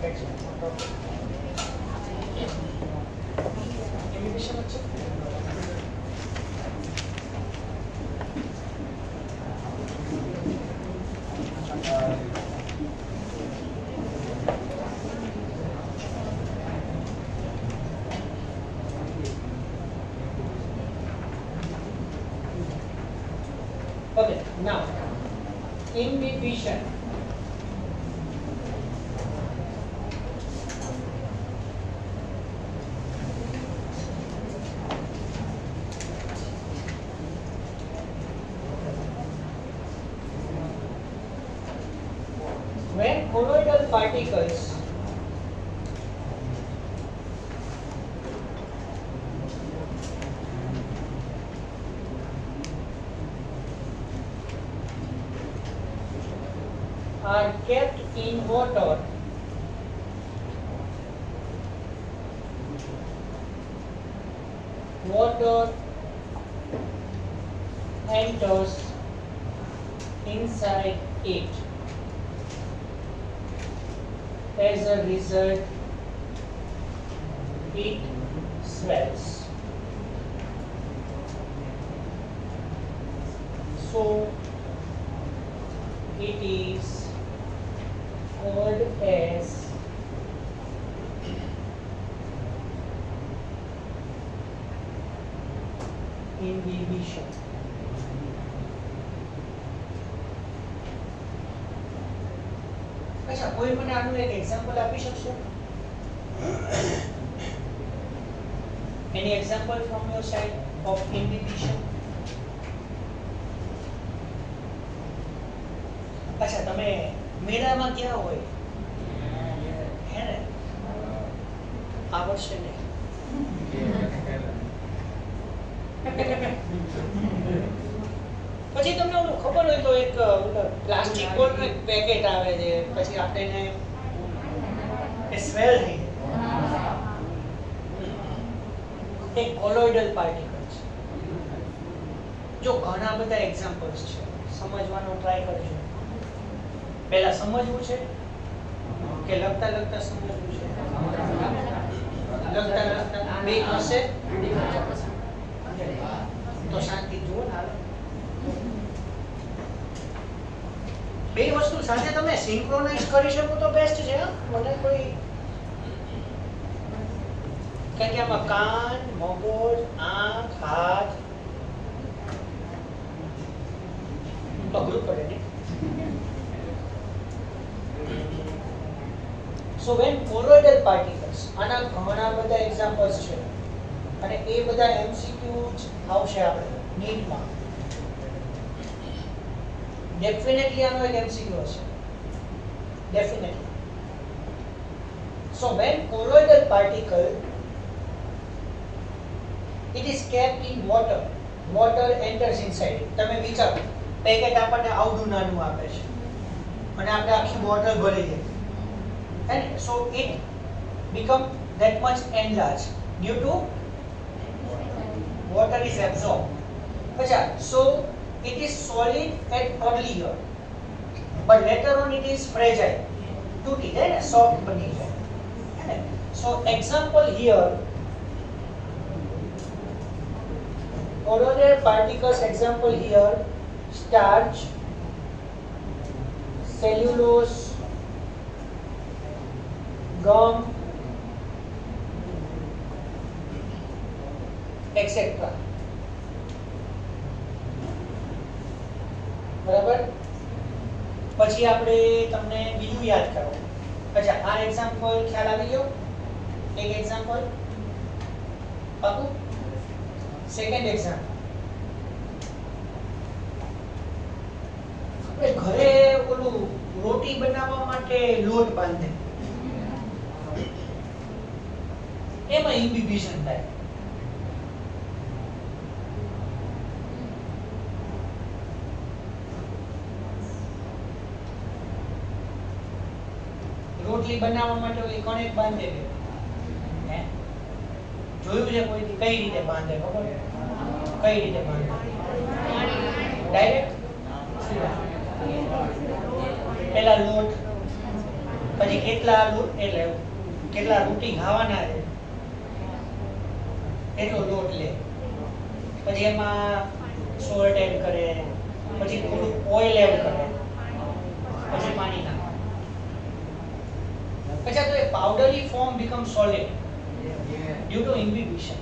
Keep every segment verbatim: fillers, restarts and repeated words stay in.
perfect છે. Inhibition છે. Okay, now inhibition. When colloidal particles are kept in water, water enters inside it. As a result, it swells. So it is called as inhibition. अच्छा, कोई મને આનું એક example આપી શકશો? Any example from your side of inhibition? अच्छा, તમે મેળામાં ગયા હોય હે ને આવડશે ને પછી તમને ઓલું ખબર હોય તો એક પ્લાસ્ટિક બોલનું એક પેકેટ આવે છે પછી આપણે એને સ્મેલ થઈ એક કોલોઇડલ પાર્ટિકલ છે. જો ઘણા બધા એક્ઝામ્પલ્સ છે, સમજવાનો ટ્રાય કરજો. પહેલા સમજવું છે કે લખતા લખતા સમજવું છે? લખતા લખતા બે હશે તો શાંતિ જુઓ ને. બે વસ્તુ સાથે તમે સિંક્રોનાઇઝ કરી શકો તો બેસ્ટ છે. મને કોઈ કારણ કે આમાં કાન, મગજ, આંખ, હાથ અઘરું પડે ને. So when colloidal particles, આના ઘણા બધા એક્ઝામ્પલ્સ છે અને એ બધા એમસીક્યુ આવશે આપણે નીટમાં. ડેફિનેટલી આનો એક એમસીક્યુ હશે, definitely. So when colloidal particle it is kept in water, water enters inside it. તમે વિચારો પેકેટ આપણને આવડું નાનું આપે છે અને આપણે આખી બોટલ ભરી દે. And so it become that much enlarged due to water is absorbed. अच्छा, so it is solid at earlier, but later on it is fragile. टूटी जाए ना, soft बनी जाए, है ना? So example here, colloidal particles example here, starch, cellulose, gum, et cetera. બરાબર? પછી આપણે તમને બીજું યાદ કરો. અચ્છા, આ એક્ઝામ્પલ ખ્યાલ આવી ગયો? એક એક્ઝામ્પલ પાકું? સેકન્ડ એક્ઝામ્પલ, આપણે ઘરે ઓલું રોટી બનાવવા માટે લોટ બાંધે, એમાં ઇન્હિબિશન થાય. રોટલી બનાવવા માટે ઓલી કણેક બાંધે છે, હે જોયું છે કોઈ કઈ રીતે બાંધે? ખબર કઈ રીતે બાંધે? ડાયરેક્ટ પેલા લોટ પછી કેટલા એટલે કેટલા રોટી ખાવાના છે એટલો લોટ લે, પછી એમાં સોલ્ટ એડ કરે, પછી થોડું ઓઇલ એડ કરે, પછી પાણી નાખે, પછી તો એ powdery form become solid due to imbibition.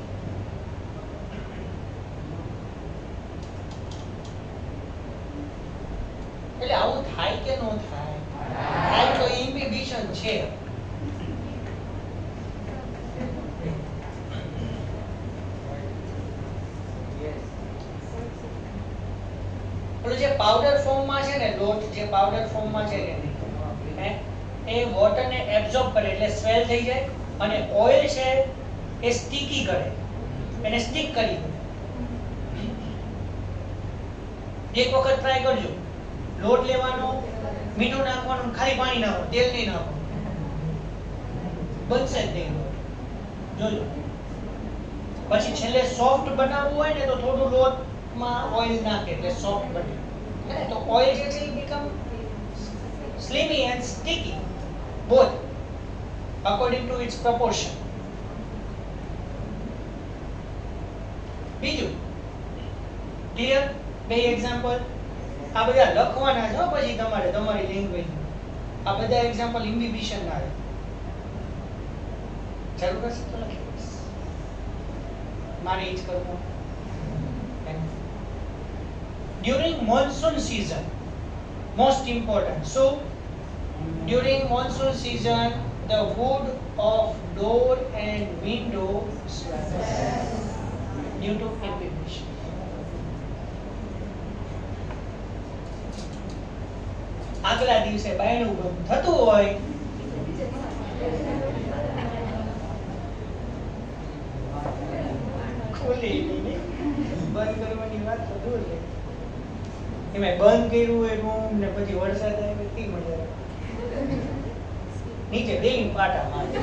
એટલે આવું થાય કે ન થાય? થાય તો ઇમ્બિબિશન છે. પેલું જે પાવડર ફોર્મમાં છે ને લોટ જે પાવડર ફોર્મમાં છે ને એ વોટરને એબ્ઝોર્બ કરે એટલે સ્વેલ થઈ જાય, અને ઓઇલ છે એ સ્ટીકી કરે, એને સ્ટીક કરી દે. એક વખત ટ્રાય કરજો, લોટ લેવાનો, મીઠું નાખવાનું, ખાલી પાણી નાખો, તેલ નહીં નાખો, બનશે જ નહીં જોજો. પછી છેલ્લે સોફ્ટ બનાવવું હોય ને તો થોડું લોટમાં ઓઇલ નાખે એટલે સોફ્ટ બને. હે તો ઓઇલ જે છે એ become slimy and sticky both according to its proportion. બીજું ક્લિયર? બે એક્ઝામ્પલ આ બધા લખવાના છે પછી તમારે તમારી લેંગ્વેજ. આ બધા એક્ઝામ્પલ ઇમ્બિબિશન ના છે. જરૂર હશે તો લખી દઈશ, મારે એ જ કરવું. During monsoon season, most important. So, during monsoon season, the wood of door and window swells due to imbibition. આગલા દિવસે બાયણું બંધ થતું હોય ખોલી બંધ કરવાની વાત તો દૂર છે. એમાં બંધ કર્યું હોય રૂમ ને પછી વરસાદ આવે કેટલી મજા આવે. નીચે બેન પાટા મારે.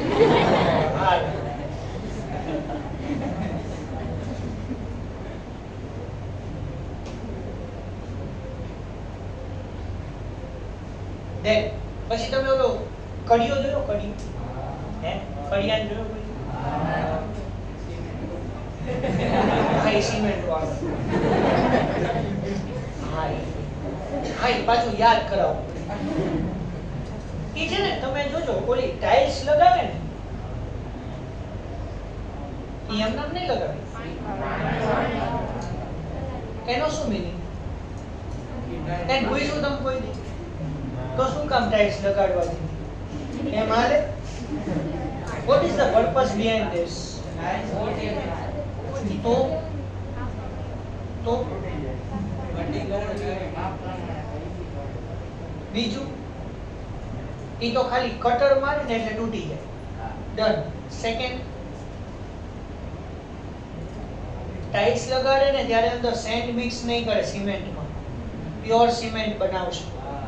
દેન પછી તમે ઓલો કડિયો જોયો? કડિયો હે કડિયાન જોયો કોઈ? હાઈ સિમેન્ટ વાળો. હાઈ હાઈ પાછું યાદ કરાવો. ઈ છે ને તમે જોજો ઓલી ટાઇલ્સ લગાવે ને ઈ એમ નામ નહીં લગાવે. એનો શું મીનિંગ? એન પૂછ્યું તમે કોઈ દી તો શું કામ ટાઇલ્સ લગાડવા દીધી એમ હાલે? What is the purpose behind this? તો તો બીજું ઈ તો ખાલી કટર મારે ને એટલે તૂટી જાય. ડન. સેકન્ડ, ટાઇલ્સ લગાડે ને ત્યારે અંદર સેન્ડ મિક્સ નહીં કરે સિમેન્ટમાં, પ્યોર સિમેન્ટ બનાવશે.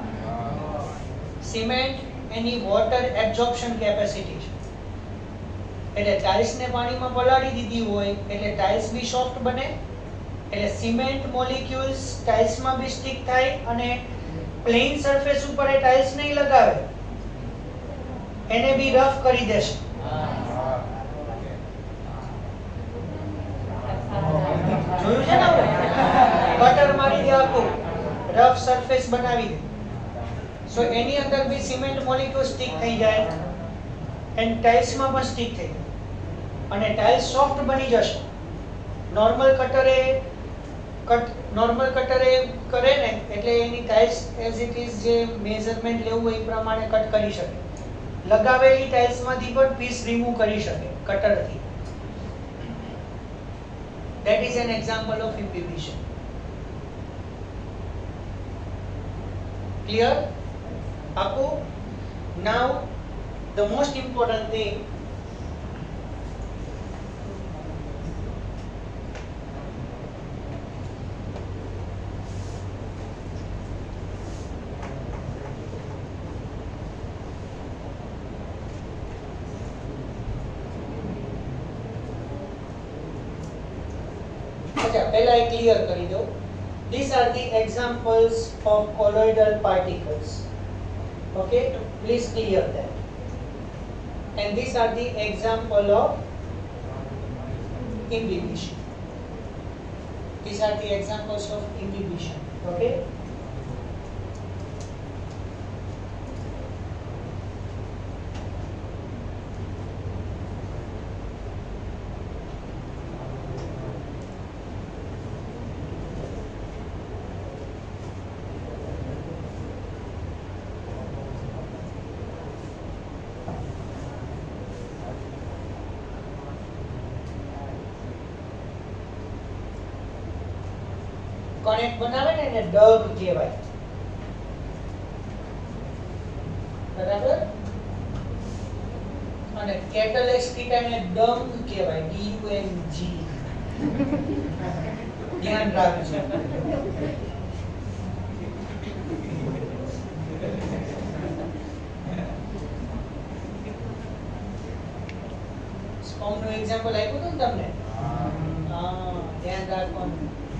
સિમેન્ટ એની વોટર એબ્ઝોર્પ્શન કેપેસિટી છે, એટલે ટાઇલ્સ ને પાણીમાં પલાળી દીધી હોય એટલે ટાઇલ્સ બી સોફ્ટ બને, એટલે સિમેન્ટ મોલિક્યુલ્સ ટાઇલ્સમાં બી સ્ટિક થાય, અને પ્લેન સરફેસ ઉપર એ ટાઇલ્સ નહીં લગાવે એને બી રફ કરી દેશે. જોયું છે ને? બટર મારી દે, આખું રફ સરફેસ બનાવી દે. સો એની અંદર બી સિમેન્ટ મોલિક્યુલ સ્ટિક થઈ જાય એન્ડ ટાઇલ્સમાં પણ સ્ટિક થઈ જાય અને ટાઇલ્સ સોફ્ટ બની જશે. નોર્મલ કટરે કટ નોર્મલ કટરે કરે ને એટલે એની ટાઇલ્સ એઝ ઇટ ઇઝ જે મેઝરમેન્ટ લેવું હોય એ પ્રમાણે કટ કરી શકે. લગાવેલી ટાઇલ્સમાંથી પણ પીસ રિમૂવ કરી શકે કટરથી. That is an example of imbibition. Clear? Aku? Now, the most important thing પહેલા એ ક્લિયર કરી દો. These are the examples of colloidal particles. Okay? Please clear that. And these are the example of imbibition. These are the examples of imbibition. Okay. Connect બનાવે ને એને ડગ કહેવાય, બરાબર? અને કેટલેક્સ theta ને ડંગ કહેવાય, ડી યુ એન જી. ધ્યાન રાખજો. સ્પોમ નું એક્ઝામ્પલ આપ્યું હતું ને તમને? હા, ધ્યાન રાખવાનું.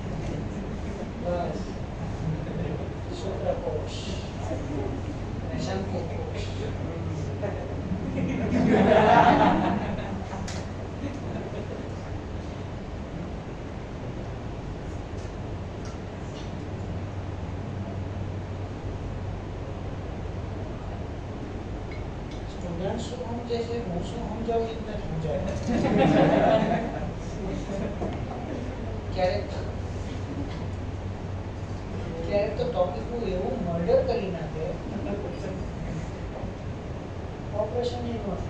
બસ શુક્રકોશ અને શંકુકોશ. સ્ટુડન્ટ શું સમજે છે, હું શું સમજાવું એ નથી સમજાય. ક્યારેક ક્યારેક તો ટોપિક નું એવું મર્ડર કરી નાખે, ઓપરેશન એ નો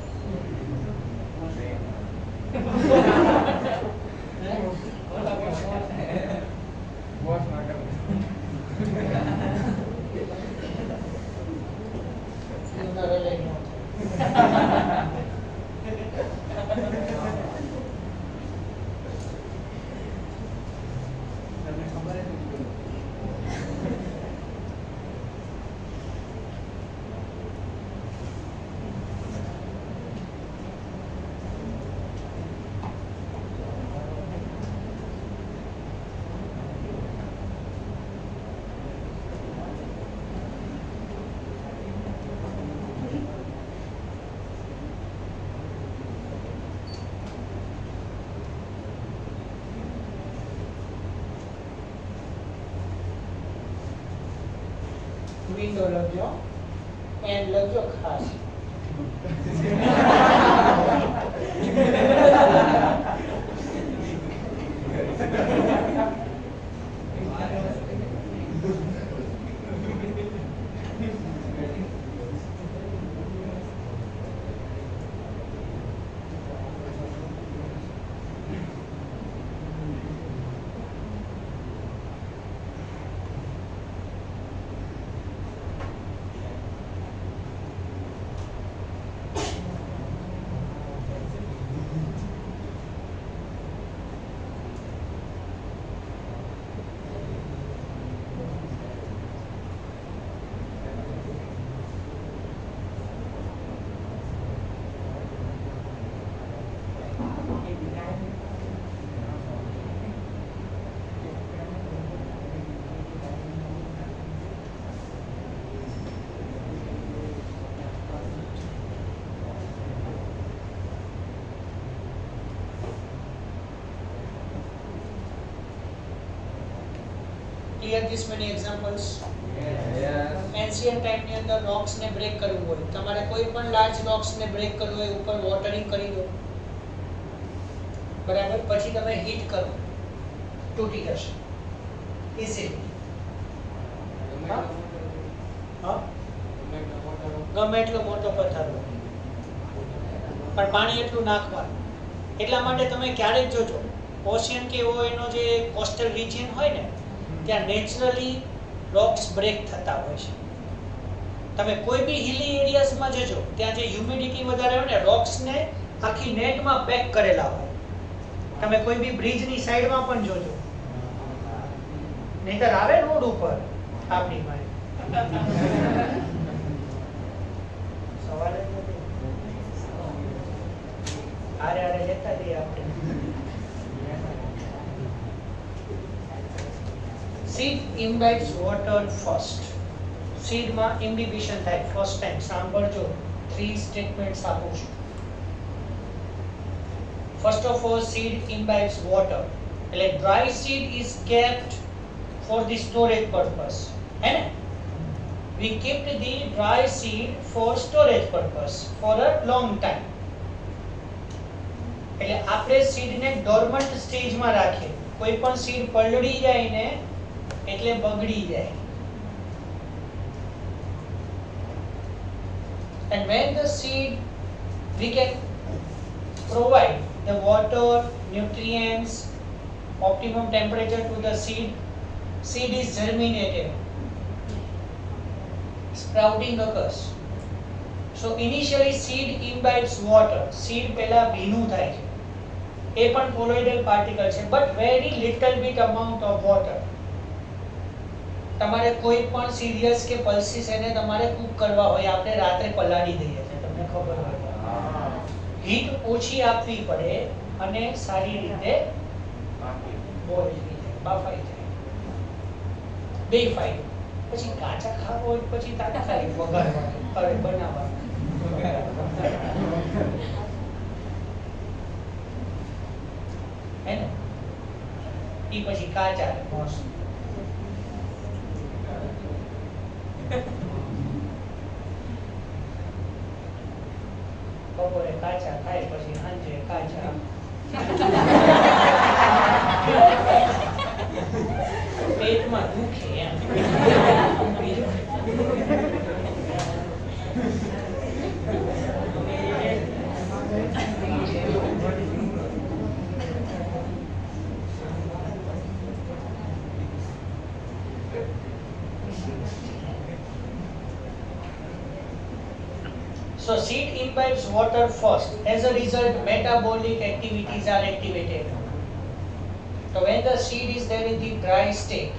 વિન્ડો લખજો એન્ડ લખજો ખાસ. Clear this many examples? Yes. Ancient time ની અંદર rocks ને બ્રેક કરવું હોય, તમારે કોઈ પણ લાર્જ rocks ને બ્રેક કરવું હોય, ઉપર વોટરિંગ કરી દો, બરાબર? પછી તમે હીટ કરો, તૂટી જશે ઇઝીલી. હા, ગમે એટલો મોટો પથ્થર હોય પણ પાણી એટલું નાખવાનું. એટલા માટે તમે ક્યારેક જોજો ઓશિયન કે એવો એનો જે કોસ્ટલ રિજિયન હોય ને ત્યાં નેચરલી રોક્સ બ્રેક થતા હોય છે. તમે કોઈ બી હિલી એરિયાઝમાં જજો ત્યાં જે હ્યુમિડિટી વધારે હોય ને રોક્સને આખી નેટમાં પેક કરેલા હોય. તમે કોઈ બી બ્રિજની સાઈડમાં પણ જોજો, નહીતર આવે રોડ ઉપર આપણી માં સવાલ જ નથી. આરે આરે જતા જઈએ આપણે. Seed imbibes water first. Seed માં ઇમ્બિબિશન થાય ફર્સ્ટ ટાઈમ સાંભળજો થ્રી સ્ટેટમેન્ટ્સ આપું છું first of all seed imbibes water એટલે dry seed is kept for the storage purpose है ना we kept the dry seed for storage purpose for a long time એટલે આપણે seed ને ડોર્મન્ટ stage માં રાખીએ કોઈ પણ સીડ પલળી જાય ને એટલે બગડી જાય and when the seed we can provide the water nutrients optimum temperature to the seed seed is germinated sprouting occurs so initially seed imbibes water seed પહેલા ભીનું થાય છે એ પણ colloidal particle છે but very little bit amount of water તમારે કોઈ પણ serials કે પલ્સીસ એને તમારે કુક કરવા હોય આપણે રાત્રે પલાળી દઈએ છે તમને ખબર હોય હીટ ઓછી આપવી પડે અને સારી રીતે બોઇલ થઈ જાય બાફાઈ જાય બે ફાયદો પછી કાચા ખાવા હોય પછી તાતા ખાલી વઘારવાનું હવે બનાવવાનું હે ને ઈ પછી કાચા મસ્ત બપોરે કાચા ખાય પછી સાંજે કાચા પેટમાં દુખે એમ So seed imbibes water first. As a result, metabolic activities are activated. So when the seed is there in the dry state,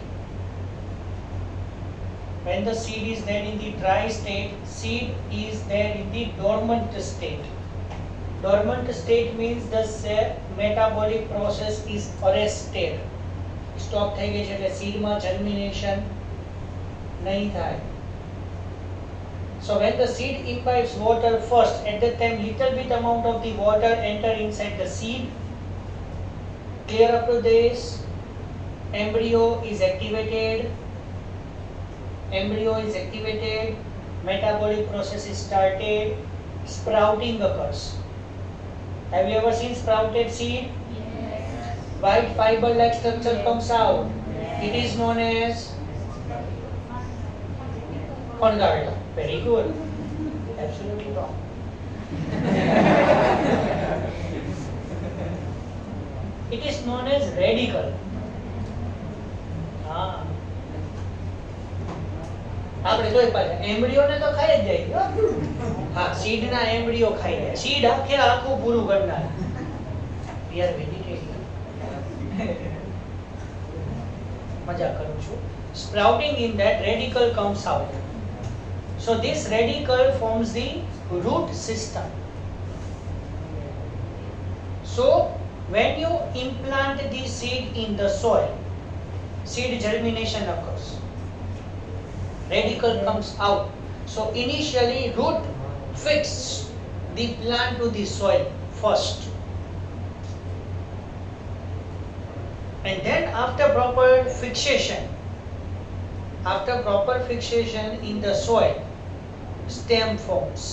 when the seed is there in the dry state, seed is there in the dormant state. Dormant state means the metabolic process is arrested. Stop થઈ ગઈ છે એટલે seed માં germination નહીં થાય. So when the seed imbibes water first, at that time little bit amount of the water enter inside the seed. Clear up to this? Embryo is activated. Embryo is activated. Metabolic process is started. Sprouting occurs. Have you ever seen sprouted seed? Yes. White fiber-like structure comes out. It is known as fungal. Very good. Absolutely wrong. It is known as radicle. હા આપણે જોઈ પાછા embryo ને તો ખાઈ જ જાય હા સીડ ના એમ્બ્રિયો ખાઈ જાય સીડ આખે આખું પૂરું કરનાર વી આર વેજીટેરિયન મજા કરું છું sprouting in that radicle comes out. So this radicle forms the root system. So when you implant the seed in the soil, seed germination occurs. Radicle comes out. So initially root fixes the plant to the soil first. And then after proper fixation, after proper fixation in the soil, stem forms.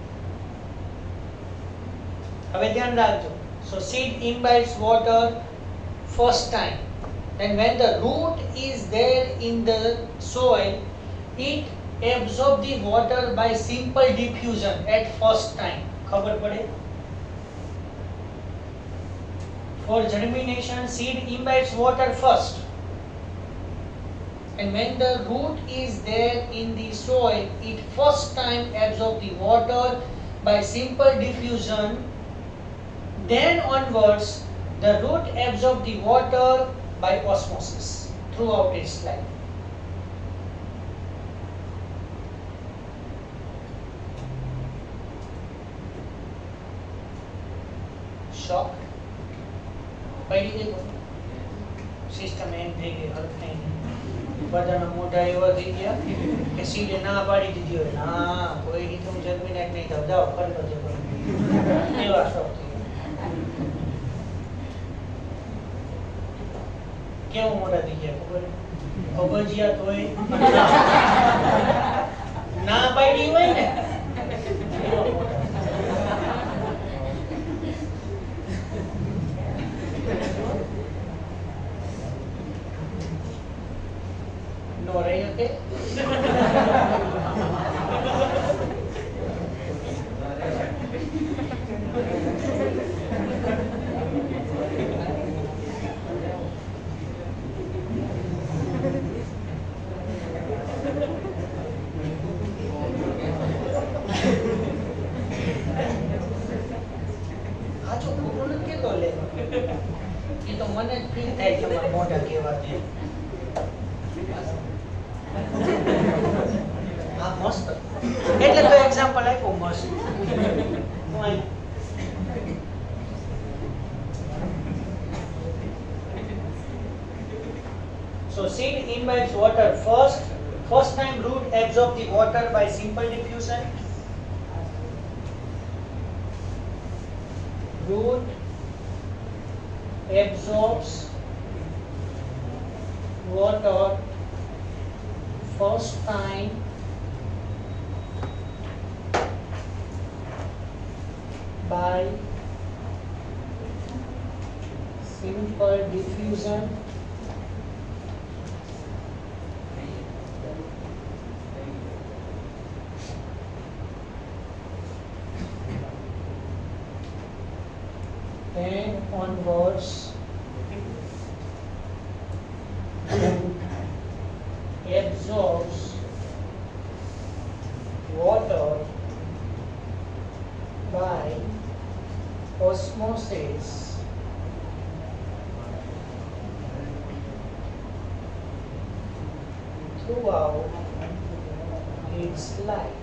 હવે ધ્યાન રાખજો. So seed imbibes water first time. Then when the root is there in the soil, it absorbs the water by simple diffusion at first time. ખબર પડે? For germination, seed imbibes water first. And when the root is there in the soil, it first time absorbs the water by simple diffusion. Then onwards, the root absorbs the water by osmosis throughout its life. Shocked? પડી ગઈ system એમ થઈ ગઈ હલ થઈ ગઈ બધાના મોઢા એવા થઈ ગયા કે સીધે ના પાડી દીધી હોય ના કોઈ રીતે હું જન્મીને નહીં થાવ જાઓ કરી લો જે એવા શોખ થઈ કેવું મોઢા થઈ ગયા ખબર કબજિયાત હોય ના પાડી હોય ને એવા મોઢા નો રહી શકે મને ફીલ થાય છે મારા મોઢા કેવાથી આ મસ્ત એટલે તો એક્ઝામ્પલ આપ્યો મસ્ત So seed imbibes water first. First time root absorbs the water by simple diffusion. Root absorbs water first time by simple diffusion. Then onwards absorbs water by osmosis throughout its life.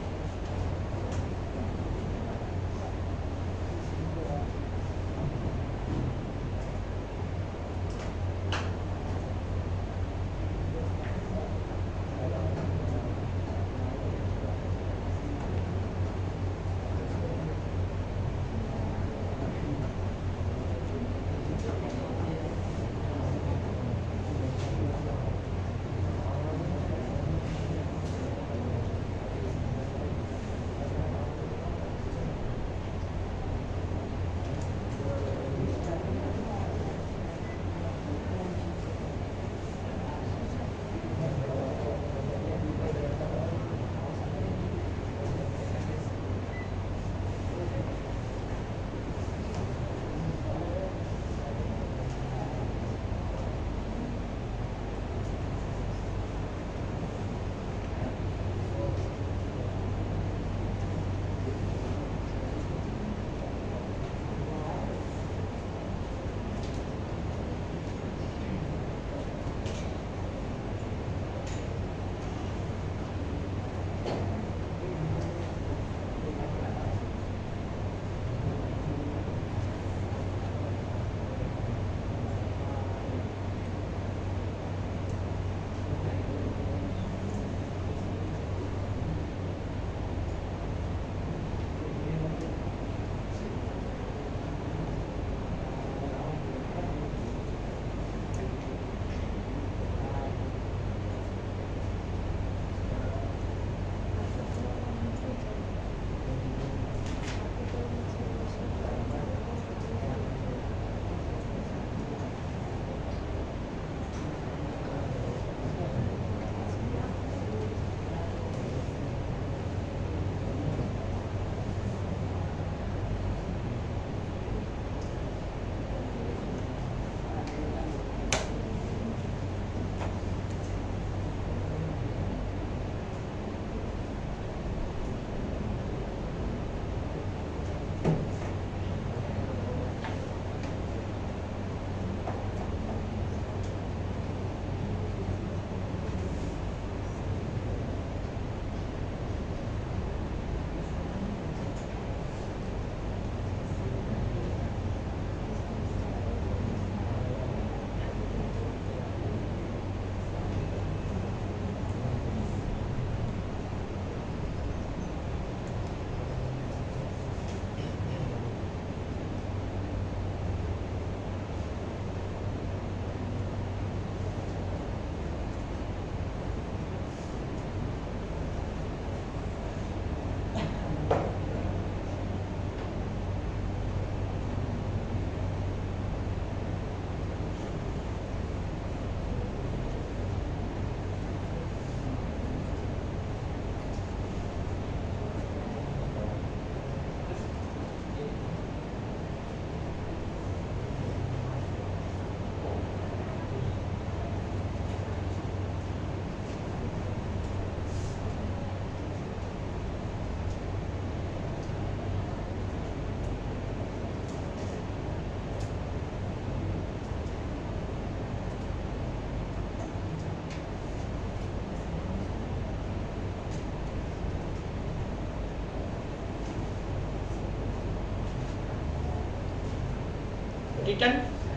Return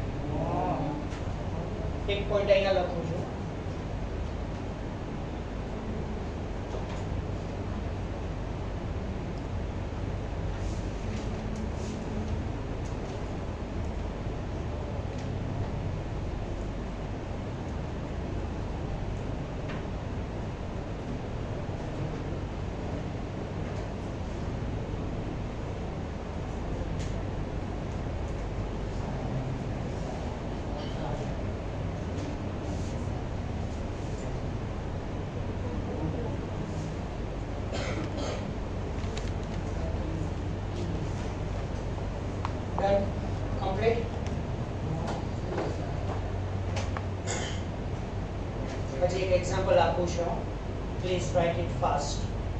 એક point અહીંયા લખું છું. Done. Complete. પછી એક example આપું છું. Please write it fast.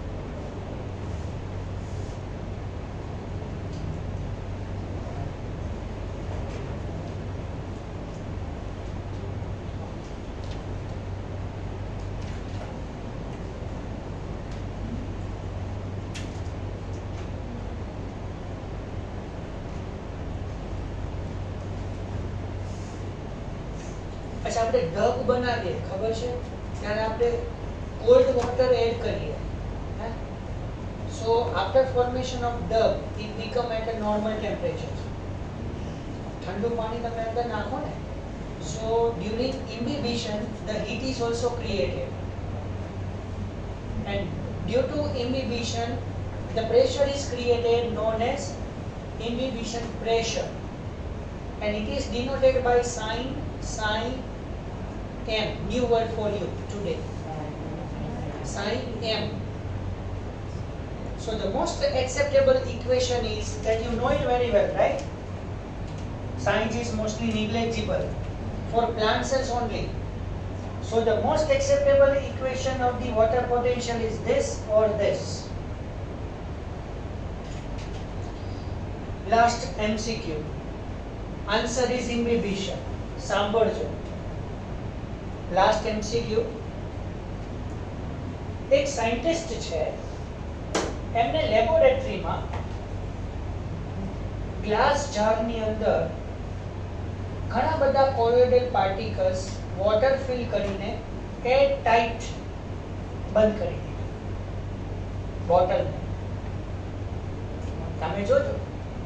પછી આપણે ડગ બનાવીએ ખબર છે ત્યારે આપણે કોલ્ડ વોટર એડ કરીએ. So after formation of duck it become at a normal temperature. ઠંડુ પાણી તમે અંદર નાખો ને, so during imbibition the heat is also created, and due to imbibition the pressure is created known as imbibition pressure, and it is denoted by sign psi m. New word for you today, psi m. So the most acceptable equation is that you know it very well, right? Science is mostly negligible for plant cells only. So the most acceptable equation of the water potential is this or this. Last M C Q. Answer is imbibition. સાંભળજો. Last M C Q. એક scientist છે, એમને લેબોરેટરીમાં glass જારની અંદર ઘણા બધા colloidal particles water fill કરીને એર ટાઇટ બંધ કરી દીધી બોટલને. તમે જોજો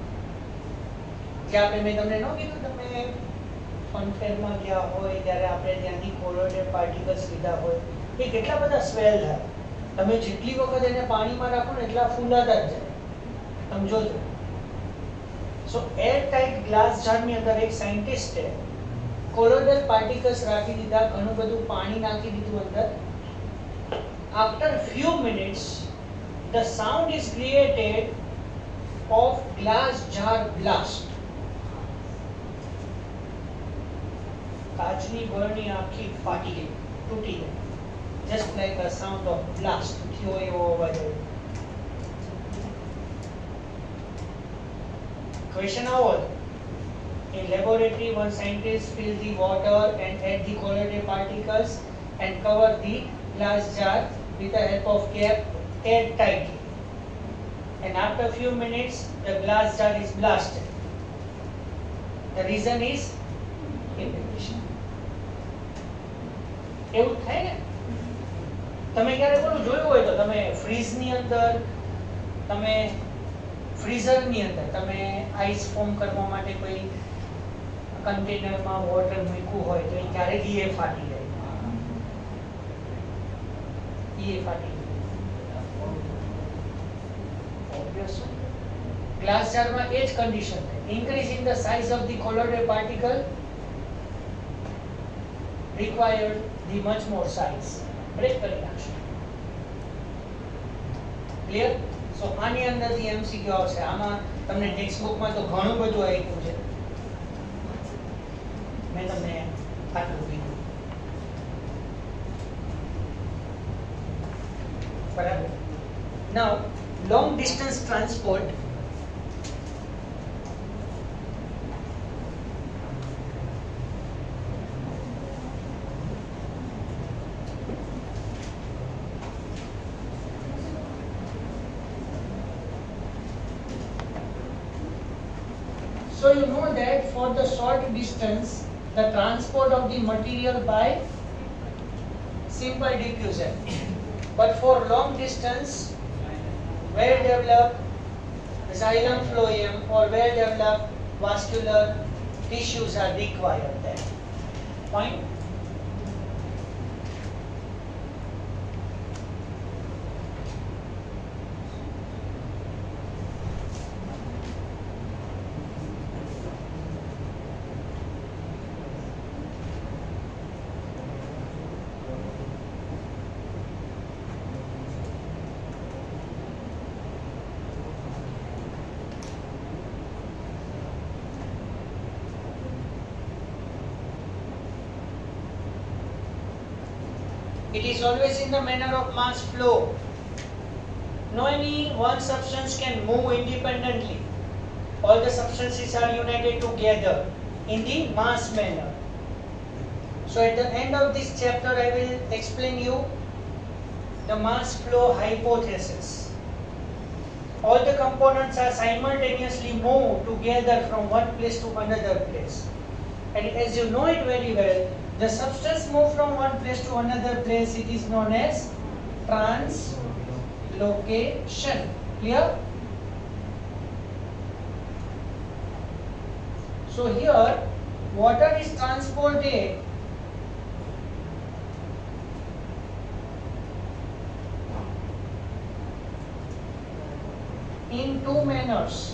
કે આપણે મેં તમને ન કીધું તમે ફનફેરમાં ગયા હોય ત્યારે આપણે ત્યાંથી કોલોઇડલ પાર્ટિકલ્સ લીધા હોય, એ કેટલા બધા સ્વેલ થાય. તમે જેટલી વખત એને પાણીમાં રાખો ને એટલા ફૂલાતા જ જાય. તમે જોજો. સો એર ટાઇટ ગ્લાસ જારની અંદર એક સાયન્ટિસ્ટે કોલોઇડલ પાર્ટિકલ્સ રાખી દીધા, ઘણું બધું પાણી નાખી દીધું અંદર. After few minutes the sound is created of glass jar blast. કાચની બરણી આખી ફાટી ગઈ, તૂટી ગઈ. Just like a sound of blast. થયો એવો અવાજ આવ્યો. Question how? In laboratory, one scientist fill the water and add the colloidal particles and cover the glass jar with the help of cap air tightly. And after a few minutes, the glass jar is blasted. The reason is imbibition. એવું થાય ને, તમે ક્યારે બોલું જોયું હોય તો તમે ફ્રીઝની અંદર, તમે ફ્રીઝરની અંદર તમે આઈસ ફોર્મ કરવા માટે કોઈ કન્ટેનરમાં વોટર મૂક્યું હોય તો એ ક્યારેક એ ફાટી જાય, એ ફાટી જાય. ગ્લાસ જારમાં એ જ કન્ડિશન છે. Increasing the size of the colloidal particle required the much more size. બ્રેક કરી નાખશે. ક્લિયર? સો આની અંદરથી એમસીક્યુ આવશે. આમાં તમને ટેક્સ્ટ બુકમાં તો ઘણું બધું આપ્યું છે, મેં તમને આટલું કીધું. બરાબર. Now long distance transport. So you know that for the short distance, the transport of the material by simple diffusion. But for long distance, well developed xylem phloem or well developed vascular tissues are required there. Point. It is always in the manner of mass flow. No any one substance can move independently. All the substances are united together in the mass manner. So at the end of this chapter I will explain you the mass flow hypothesis. All the components are simultaneously moved together from one place to another place. And as you know it very well, the substance move from one place to another place, it is known as translocation. Clear? So here, water is transported in two manners.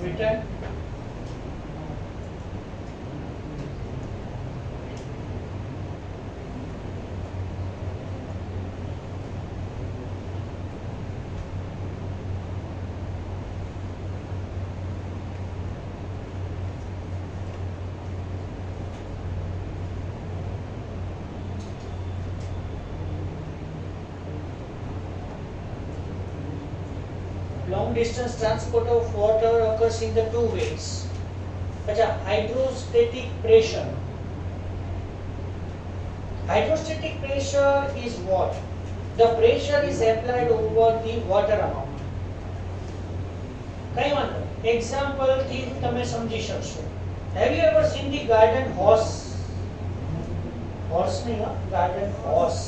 written. Long distance transport of water occurs in the two ways. अच्छा, hydrostatic pressure. Hydrostatic pressure is what? The pressure is applied over the water amount. કઈ વાંધો? Example થી તમે સમજી શકશો. Have you ever seen the garden hose? Horse નહીં, garden hose.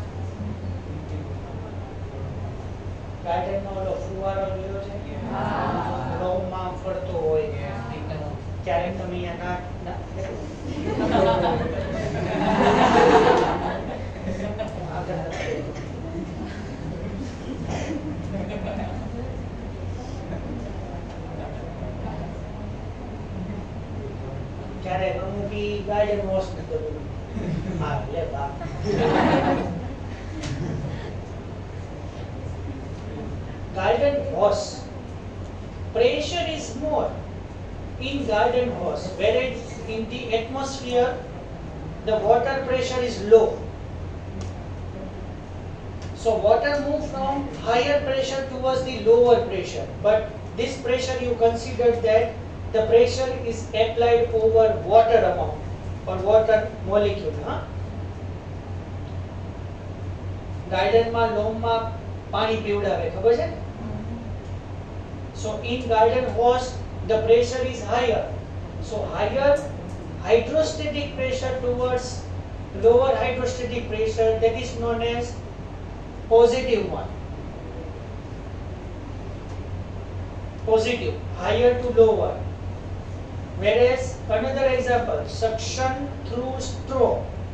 Garden માં ઓલો ફુવારો જોયો છે? હા. લોમાં ફરતો હોય. ક્યારેક તમે અહીંયા ના ક્યારેક અમુક ઈ ગાર્ડન વોશ ન કરવું. હા લે બા. Garden hose pressure is more in garden hose, whereas in the atmosphere the water pressure is low. So water move from higher pressure towards the lower pressure, but this pressure you consider that the pressure is applied over water amount or water molecule. Huh? Garden માં લોમમાં પાણી પીવડાવે, ખબર છે? So in garden hose the pressure is higher. So higher hydrostatic pressure towards lower hydrostatic pressure, that is known as positive one. Positive, higher to lower. Whereas another example, suction through straw.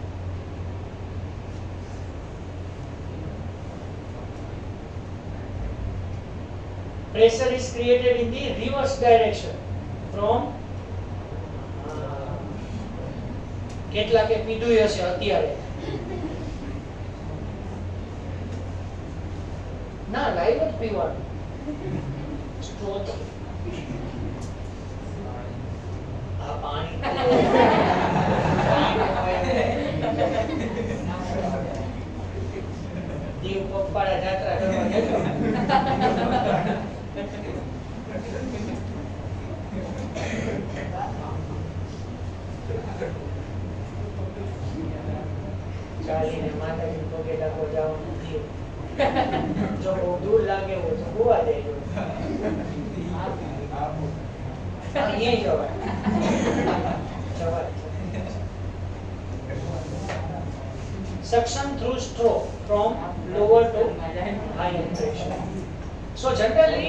Pressure is created in the reverse direction from કેટલા કે પીધું હશે અત્યારે ના live જ પીવાનું stroke આ પાણી દીવ પપ્પાળા જાત્રા કરવા જજો ચાલીને માતાજી પગે ડાકો જવાનું નથી. જો બહુ દૂર લાગે હોય તો ગોવા જઈજો. અહીંયા જવાય જવાય. Suction through straw from lower to higher pressure. So generally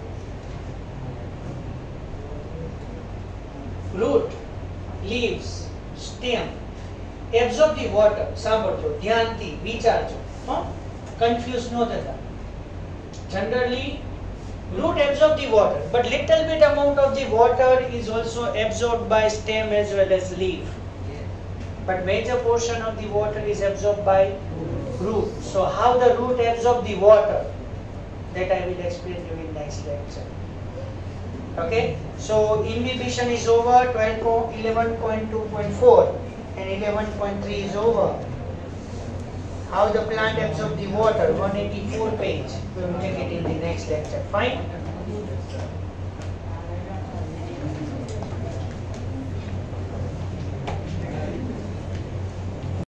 root, leaves, stem absorb the water. સાંભળજો ધ્યાનથી વિચારજો, હો કન્ફ્યુઝ ન થતા. Generally root absorb the water, but little bit amount of the water is also absorbed by stem as well as leaf. But major portion of the water is absorbed by root. So how the root absorb the water, that I will explain to you in next lecture. Okay, so inhibition is over. twelve eleven point two point four and eleven point three is over. How the plant absorbs the water, one eighty-four page. We will take it in the next lecture. Fine.